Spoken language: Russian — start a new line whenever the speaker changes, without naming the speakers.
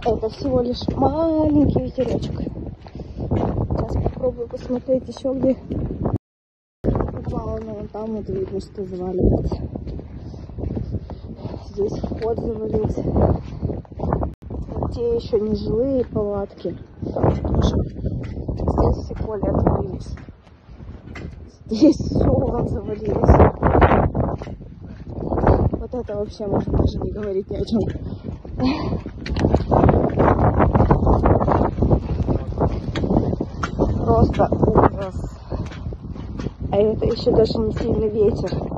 Это всего лишь маленький ветерочек. Сейчас попробую посмотреть еще где упало, но вон там вот видно, что заваливается. Здесь вход завалился. Вот те еще не жилые палатки. Потому что здесь все поле отвалились. Здесь все вон завалилось. Вот это вообще можно даже не говорить ни о чем. Просто ужас. А это еще даже не сильный ветер.